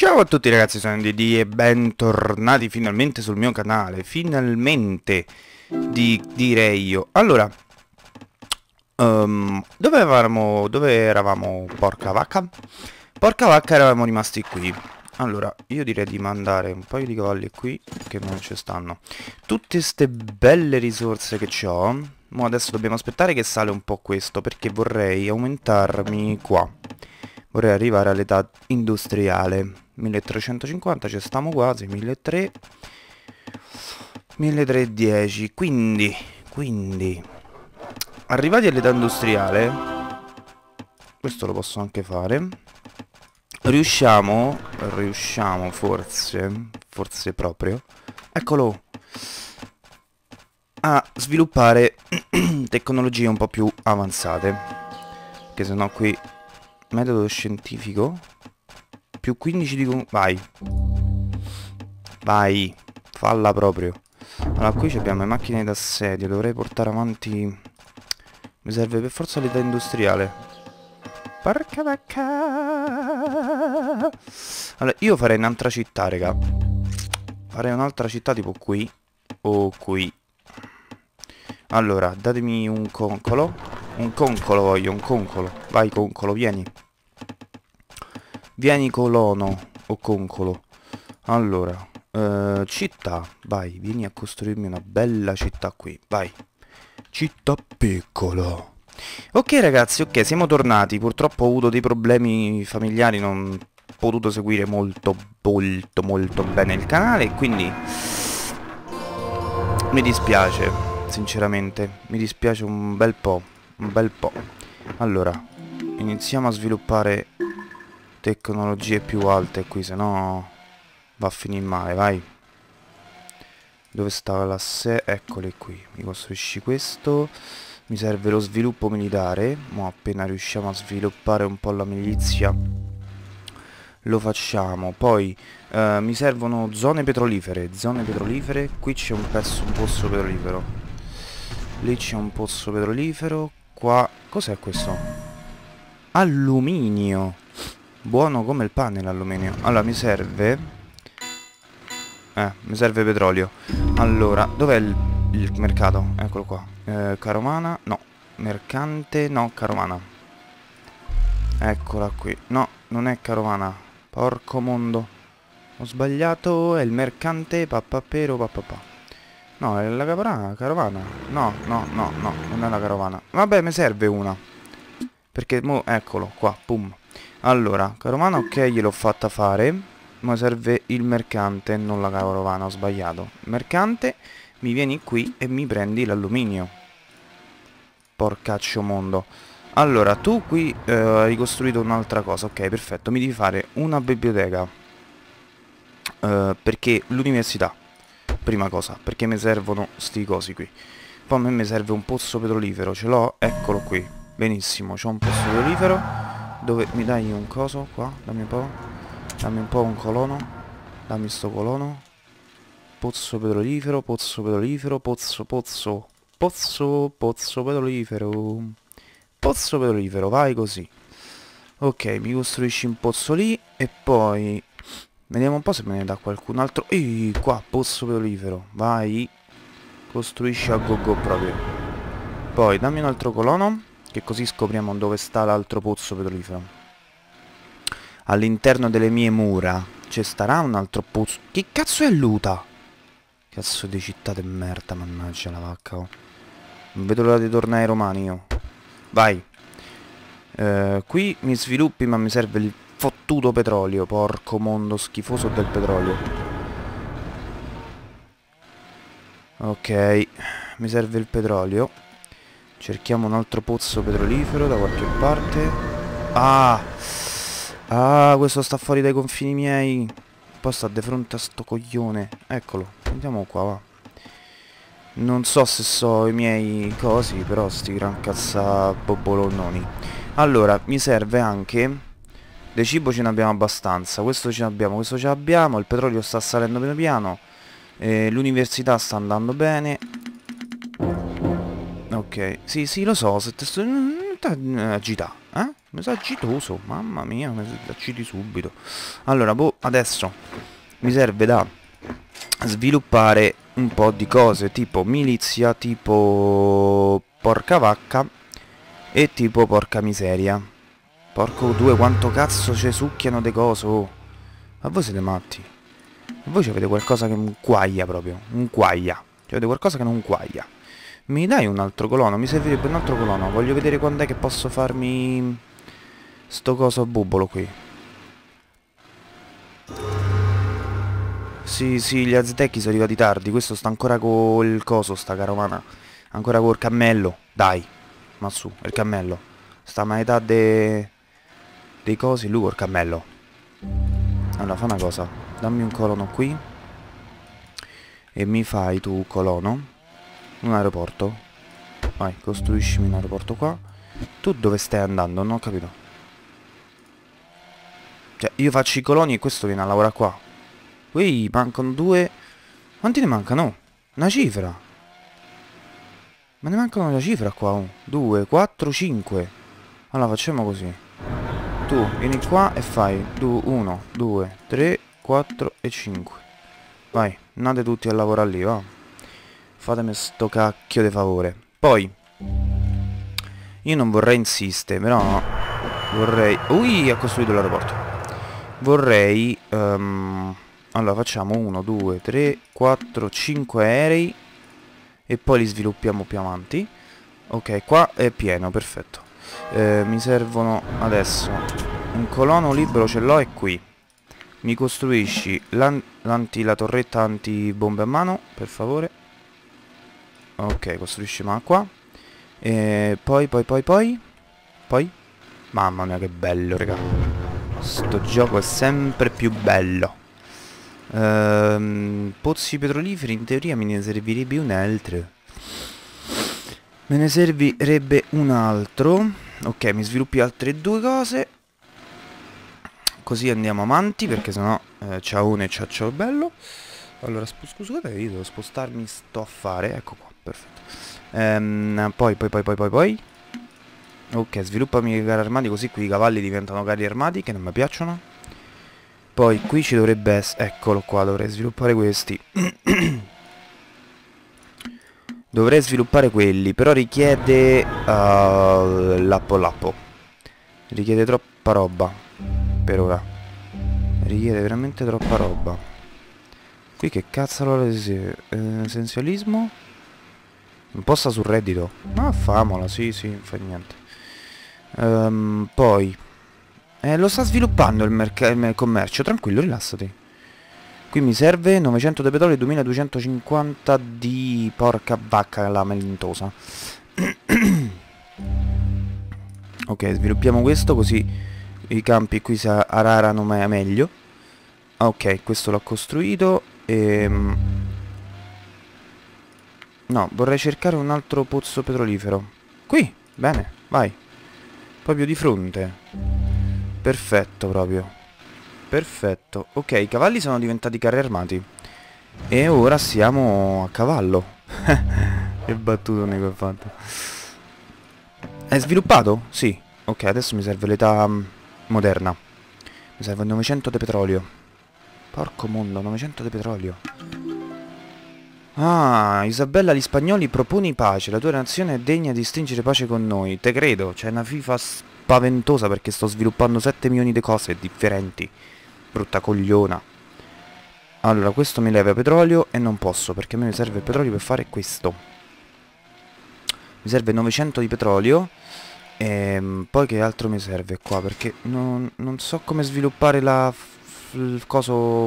Ciao a tutti ragazzi, sono Didi e bentornati finalmente sul mio canale. Finalmente, direi io. Allora, dove eravamo, porca vacca? Porca vacca, eravamo rimasti qui. Allora, io direi di mandare un paio di cavalli qui, che non ci stanno. Tutte ste belle risorse che ho. Mo adesso dobbiamo aspettare che sale un po' questo, perché vorrei aumentarmi qua. Vorrei arrivare all'età industriale. 1350, ci stiamo quasi, 1300, 1310, quindi, arrivati all'età industriale, questo lo posso anche fare, riusciamo forse proprio, eccolo, a sviluppare tecnologie un po' più avanzate, che sennò qui, metodo scientifico, più 15 di... Vai, falla proprio. Allora, qui abbiamo le macchine d'assedio, dovrei portare avanti... Mi serve per forza l'età industriale. Porca vacca! Allora, io farei un'altra città, raga. Farei un'altra città tipo qui. O qui. Allora, datemi un concolo. Un concolo voglio, un concolo. Vai, concolo, vieni. Vieni colono o concolo. Allora, città, vai, vieni a costruirmi una bella città qui, vai. Città piccola. Ok ragazzi, ok, siamo tornati. Purtroppo ho avuto dei problemi familiari, non ho potuto seguire molto bene il canale, quindi mi dispiace, sinceramente, mi dispiace un bel po', Allora, iniziamo a sviluppare tecnologie più alte qui, se no va a finire male, vai. Dove stava la eccole qui. Mi costruisci questo. Mi serve lo sviluppo militare. Ma appena riusciamo a sviluppare un po' la milizia lo facciamo. Poi mi servono zone petrolifere. Qui c'è un pozzo petrolifero. Lì c'è un pozzo petrolifero. Qua cos'è questo? Alluminio. Buono come il pane l'alluminio. Allora mi serve petrolio. Allora, dov'è il mercato? Eccolo qua. Carovana, no. Mercante, no, carovana. Eccola qui. No, non è carovana. Porco mondo. Ho sbagliato, è il mercante, papapero, papapà. No, è la carovana. No, non è la carovana. Vabbè, mi serve una. Perché, mo, eccolo, qua, pum. Allora, carovana, ok, gliel'ho fatta fare. Ma serve il mercante, non la carovana, ho sbagliato. Mercante, mi vieni qui e mi prendi l'alluminio. Porcaccio mondo. Allora, tu qui hai costruito un'altra cosa, ok, perfetto. Mi devi fare una biblioteca. Perché l'università, prima cosa, perché mi servono sti cosi qui. Poi a me mi serve un pozzo petrolifero, ce l'ho, eccolo qui. Benissimo, c'ho un pozzo petrolifero. Dove mi dai un coso qua? Dammi un po'. Dammi un po' un colono. Dammi sto colono. Pozzo petrolifero, pozzo petrolifero, pozzo petrolifero. Pozzo petrolifero, vai così. Ok, mi costruisci un pozzo lì e poi... Vediamo un po' se me ne dà qualcun altro. Qua, pozzo petrolifero, vai. Costruisci a go proprio. Poi dammi un altro colono, che così scopriamo dove sta l'altro pozzo petrolifero. All'interno delle mie mura ci starà un altro pozzo. Che cazzo è Luta? Cazzo di città de merda, mannaggia la vacca, oh. Non vedo l'ora di tornare ai romani io. Vai. Qui mi sviluppi, ma mi serve il fottuto petrolio. Porco mondo schifoso del petrolio. Ok, mi serve il petrolio. Cerchiamo un altro pozzo petrolifero da qualche parte. Ah, questo sta fuori dai confini miei. Poi sta di fronte a sto coglione. Eccolo, andiamo qua, va. Non so se so i miei cosi, però sti gran cazza bobolonnoni. Allora, mi serve anche... Del cibo ce ne abbiamo abbastanza. Questo ce l'abbiamo, questo ce l'abbiamo. Il petrolio sta salendo piano piano. L'università sta andando bene. Ok, sì, lo so, se te sto... agita, eh? Mi sa agitoso, mamma mia, mi agiti subito. Allora, boh, adesso mi serve da sviluppare un po' di cose, tipo milizia, tipo porca vacca e tipo porca miseria. Porco due, quanto cazzo ci succhiano de cose, oh. Ma voi siete matti? Voi avete qualcosa che non quaglia proprio, un quaglia. Avete qualcosa che non quaglia. Mi dai un altro colono? Mi servirebbe un altro colono. Voglio vedere quando è che posso farmi sto coso bubbolo qui. Sì, sì, gli aztechi sono arrivati tardi. Questo sta ancora col coso, sta carovana. Ancora col cammello. Dai. Ma su, è il cammello. Sta a metà dei cosi, lui col cammello. Allora, fa una cosa. Dammi un colono qui. E mi fai tu, colono, un aeroporto. Vai, costruiscimi un aeroporto qua. Tu dove stai andando? Non ho capito. Cioè, io faccio i coloni e questo viene a lavorare qua. Qui mancano due. Quanti ne mancano? Una cifra. Ma ne mancano una cifra qua. 2, 4, 5. Allora facciamo così. Tu vieni qua e fai 1, 2, 3, 4 e 5. Vai, andate tutti a lavorare lì, va. Fatemi sto cacchio di favore. Poi io non vorrei insistere, però vorrei... Ui, ha costruito l'aeroporto. Vorrei... allora facciamo 1, 2, 3, 4, 5 aerei. E poi li sviluppiamo più avanti. Ok, qua è pieno, perfetto. Mi servono adesso un colono libero, ce l'ho, è qui. Mi costruisci la torretta antibombe a mano, per favore. Ok, costruisci ma qua. E poi. Mamma mia che bello, raga. Sto gioco è sempre più bello. Pozzi petroliferi, in teoria me ne servirebbe un altro. Me ne servirebbe un altro. Ok, mi sviluppi altre due cose. Così andiamo avanti, perché sennò c'ho uno e c'ho bello. Allora, scusate, io devo spostarmi, sto a fare. Ecco qua, perfetto. Poi. Ok, sviluppami i carri armati, così qui i cavalli diventano carri armati, che non mi piacciono. Poi qui ci dovrebbe essere... Eccolo qua, dovrei sviluppare questi. Dovrei sviluppare quelli, però richiede... lappo. Richiede troppa roba. Per ora. Richiede veramente troppa roba. Qui che cazzo essenzialismo? Imposta sul reddito. Ma famola, sì, fa niente. Poi lo sta sviluppando il commercio. Tranquillo, rilassati. Qui mi serve 900 di petrolio e 2250 di porca vacca lamentosa. Ok, sviluppiamo questo così i campi qui si ararano meglio. Ok, questo l'ho costruito. No, vorrei cercare un altro pozzo petrolifero. Qui, bene, vai. Proprio di fronte. Perfetto, proprio. Perfetto. Ok, i cavalli sono diventati carri armati. E ora siamo a cavallo. Che battutone che ho fatto. È sviluppato? Sì. Ok, adesso mi serve l'età moderna. Mi serve 900 di petrolio. Porco mondo, 900 di petrolio. Ah, Isabella, gli spagnoli proponi pace. La tua nazione è degna di stringere pace con noi. Te credo, c'è una FIFA spaventosa perché sto sviluppando 7 milioni di cose differenti. Brutta cogliona. Allora, questo mi leva petrolio e non posso perché a me mi serve il petrolio per fare questo. Mi serve 900 di petrolio. E poi che altro mi serve qua? Perché non so come sviluppare il coso...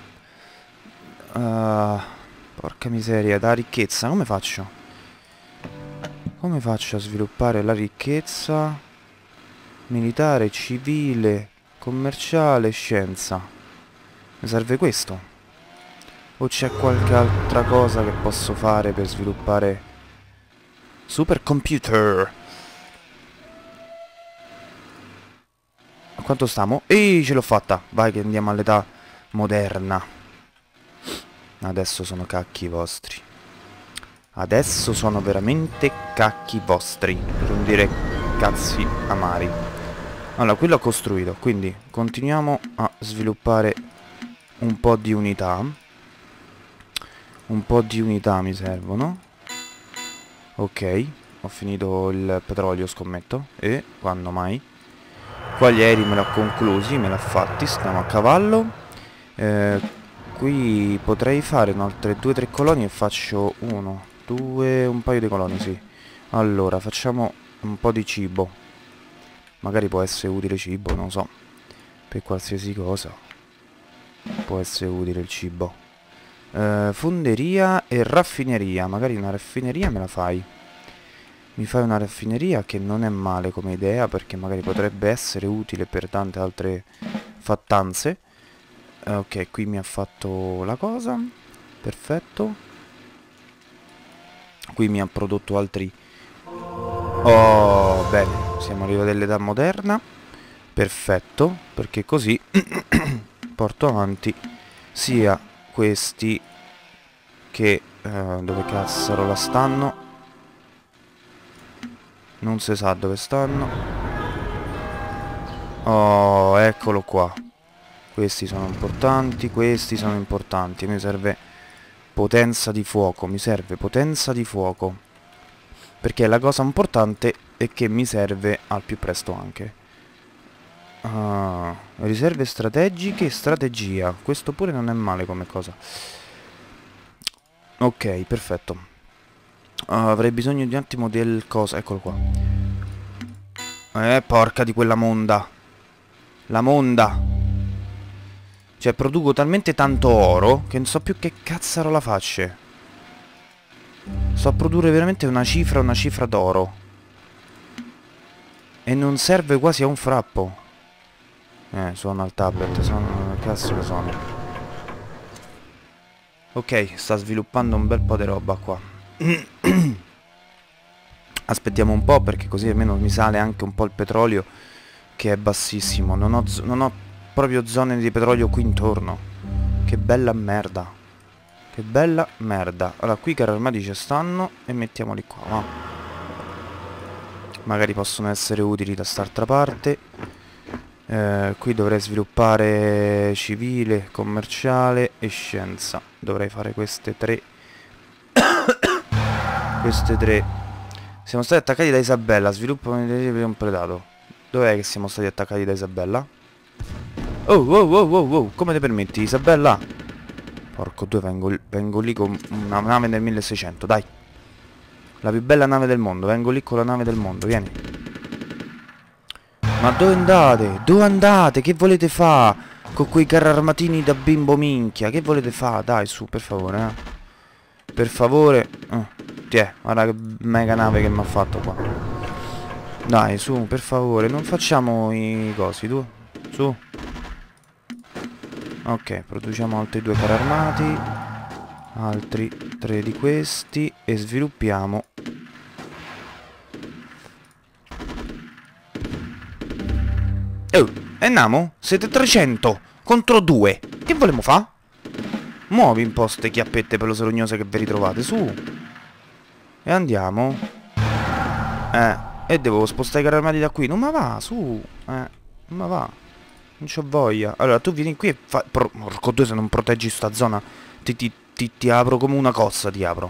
porca miseria, la ricchezza, come faccio? Come faccio a sviluppare la ricchezza? Militare, civile, commerciale, scienza. Mi serve questo? O c'è qualche altra cosa che posso fare per sviluppare... Supercomputer! A quanto stiamo? Ehi, ce l'ho fatta! Vai che andiamo all'età moderna. Adesso sono cacchi vostri. Adesso sono veramente cacchi vostri. Per non dire cazzi amari. Allora, qui l'ho costruito, quindi continuiamo a sviluppare un po' di unità. Un po' di unità mi servono. Ok, ho finito il petrolio, scommetto. E quando mai? Qua gli aerei me l'ho conclusi, me l'ha fatti, stiamo a cavallo. Qui potrei fare altre 2-3 colonie e faccio uno, due, un paio di colonie, sì. Allora, facciamo un po' di cibo. Magari può essere utile cibo, non lo so. Per qualsiasi cosa può essere utile il cibo. Fonderia e raffineria. Magari una raffineria me la fai. Mi fai una raffineria che non è male come idea, perché magari potrebbe essere utile per tante altre fattanze. Ok, qui mi ha fatto la cosa. Perfetto. Qui mi ha prodotto altri... Oh, bene. Siamo arrivati all'età moderna. Perfetto, perché così porto avanti sia questi che... dove cazzarola stanno? Non si sa dove stanno. Oh, eccolo qua. Questi sono importanti, questi sono importanti. Mi serve potenza di fuoco, mi serve potenza di fuoco. Perché la cosa importante è che mi serve al più presto anche. Riserve strategiche e strategia. Questo pure non è male come cosa. Ok, perfetto. Avrei bisogno di un attimo del cosa. Eccolo qua. Porca di quella monda. La monda. Cioè, produco talmente tanto oro che non so più che cazzarola faccia. So produrre veramente una cifra d'oro. E non serve quasi a un frappo. Suona il tablet, sono... Che cazzo ne sono? Ok, sta sviluppando un bel po' di roba qua. Aspettiamo un po' perché così almeno mi sale anche un po' il petrolio, che è bassissimo. Non ho proprio zone di petrolio qui intorno. Che bella merda. Che bella merda. Allora, qui i carri armati ci stanno e mettiamoli qua, va. Magari possono essere utili da st'altra parte. Qui dovrei sviluppare civile, commerciale e scienza. Dovrei fare queste tre. Queste tre. Siamo stati attaccati da Isabella. Sviluppo un predato. Dov'è che siamo stati attaccati da Isabella? Oh, come ti permetti, Isabella? Porco due, vengo lì con una nave del 1600, dai. La più bella nave del mondo, vengo lì con la nave del mondo, vieni. Ma dove andate? Dove andate? Che volete fa? Con quei carri armatini da bimbo minchia? Che volete fa? Dai, su, per favore, Per favore. Tiè, guarda che mega nave che mi ha fatto qua. Dai, su, per favore, non facciamo i cosi, tu. Su. Ok, produciamo altri 2 carri armati. Altri 3 di questi. E sviluppiamo. Oh, e andiamo? Siete 300 contro 2. Che volemo fa? Muovi un po' ste chiappette peloserognose che vi ritrovate, su. E andiamo. E devo spostare i carri armati da qui. Non ma va, su. Non ma va. Non c'ho voglia. Allora, tu vieni qui e fai... Porco due, se non proteggi sta zona ti apro come una cozza, ti apro.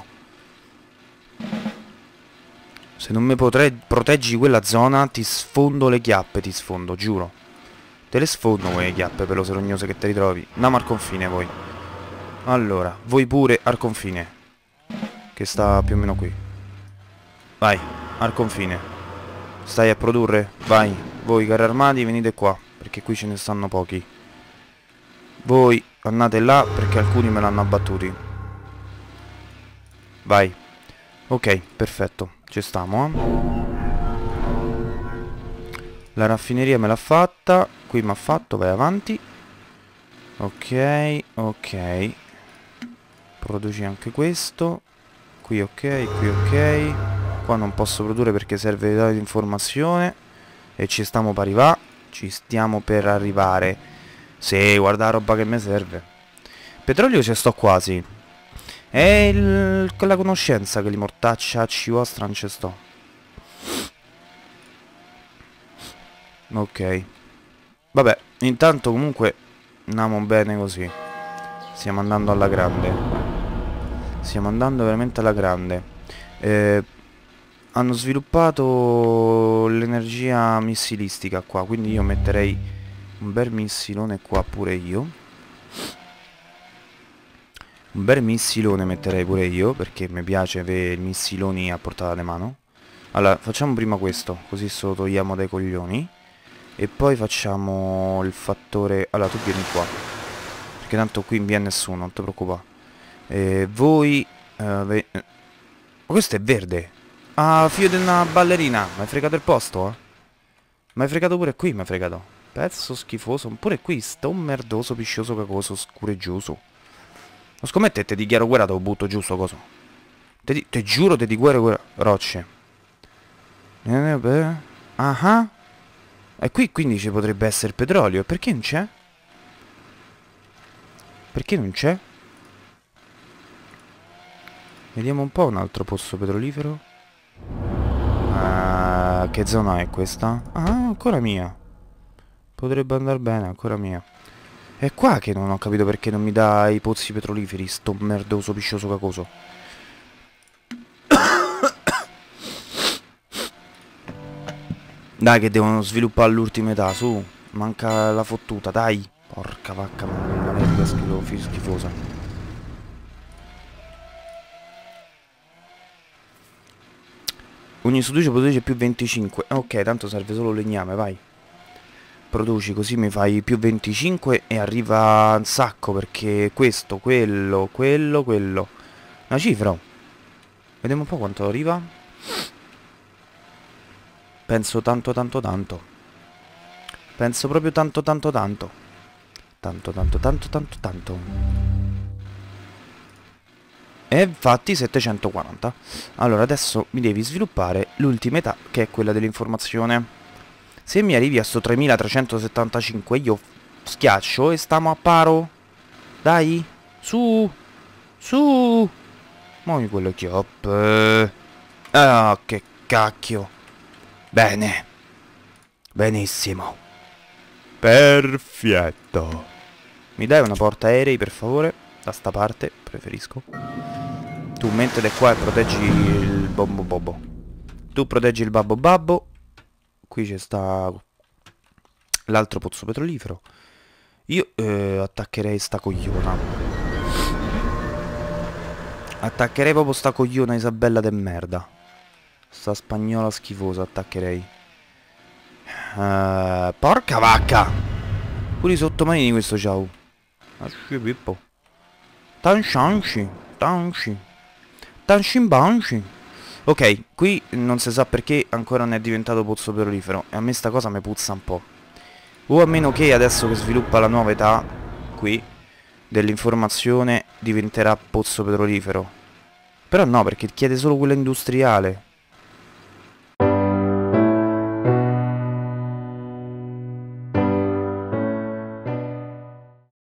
Se non mi proteggi quella zona, ti sfondo le chiappe, ti sfondo, giuro. Te le sfondo quelle chiappe peloserognose che ti ritrovi. Andiamo al confine, voi. Allora, voi pure al confine. Che sta più o meno qui. Vai, al confine. Stai a produrre? Vai. Voi carri armati venite qua, perché qui ce ne stanno pochi. Voi andate là perché alcuni me l'hanno abbattuti. Vai. Ok, perfetto. Ci stiamo, La raffineria me l'ha fatta. Qui mi ha fatto, vai avanti. Ok, ok. Produci anche questo. Qui ok, qui ok. Qua non posso produrre perché serve dati di informazione. E ci stiamo per arrivare. Ci stiamo per arrivare. Sì, guarda la roba che mi serve. Petrolio ci sto quasi. È quella conoscenza che li mortaccia ci vostra non ci sto. Ok. Vabbè, intanto comunque andiamo bene così. Stiamo andando alla grande. Stiamo andando veramente alla grande. Hanno sviluppato l'energia missilistica qua, quindi io metterei un bel missilone qua pure io. Un bel missilone metterei pure io, perché mi piace avere i missiloni a portata di mano. Allora, facciamo prima questo, così se lo togliamo dai coglioni. E poi facciamo il fattore... Allora, tu vieni qua, perché tanto qui non viene nessuno, non ti preoccupare. Voi... Ma questo è verde. Ah, figlio di una ballerina. Mi hai fregato il posto, eh? Mi hai fregato pure qui, mi hai fregato. Pezzo schifoso. Pure qui, sto merdoso, piscioso, cacoso, scureggioso. Non scommetto e ti dichiaro guerra, te lo butto giù sto coso. Te giuro, te di guerra. Rocce. Ah. E qui quindi ci potrebbe essere petrolio. Perché non c'è? Perché non c'è? Vediamo un po' un altro pozzo petrolifero. Che zona è questa? Ah, ancora mia. Potrebbe andare bene, ancora mia. È qua che non ho capito perché non mi dà i pozzi petroliferi, sto merdoso, piscioso, cacoso. Dai che devono sviluppare l'ultima età, su. Manca la fottuta, dai. Porca vacca, malefica schifosa. Ogni su 12 produce più 25. Ok, tanto serve solo legname, vai. Produci, così mi fai più 25 e arriva un sacco, perché questo, quello. Una cifra. Vediamo un po' quanto arriva. Penso tanto. Penso proprio tanto. Tanto. E infatti 740. Allora adesso mi devi sviluppare l'ultima età, che è quella dell'informazione. Se mi arrivi a sto 3375 io schiaccio e stiamo a paro. Dai, su. Muovi quello chiop. Ah, che cacchio. Bene. Benissimo. Perfetto. Mi dai una porta aerei per favore? Da sta parte, preferisco. Tu mettete qua e proteggi il bombo bobo. Tu proteggi il babbo babbo. Qui c'è sta l'altro pozzo petrolifero. Io attaccherei sta cogliona. Attaccherei proprio sta cogliona Isabella de merda. Sta spagnola schifosa attaccherei. Porca vacca! Pure i sottomarini questo ciao. Asci pippo. Tanshanshi. Tanshimbanshi. Ok, qui non si sa perché ancora non è diventato pozzo petrolifero. E a me sta cosa mi puzza un po'. O a meno che adesso che sviluppa la nuova età qui dell'informazione diventerà pozzo petrolifero. Però no, perché chiede solo quella industriale.